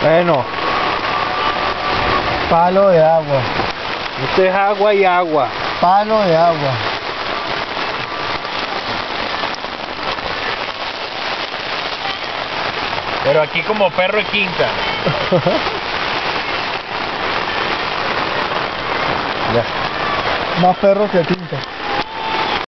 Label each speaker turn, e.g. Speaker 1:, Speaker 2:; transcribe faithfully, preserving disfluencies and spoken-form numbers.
Speaker 1: Bueno,
Speaker 2: Palo de agua.
Speaker 1: esto es agua y agua.
Speaker 2: Palo de agua.
Speaker 3: Pero aquí como perro de quinta.
Speaker 1: Ya.
Speaker 2: Más perro que tinta.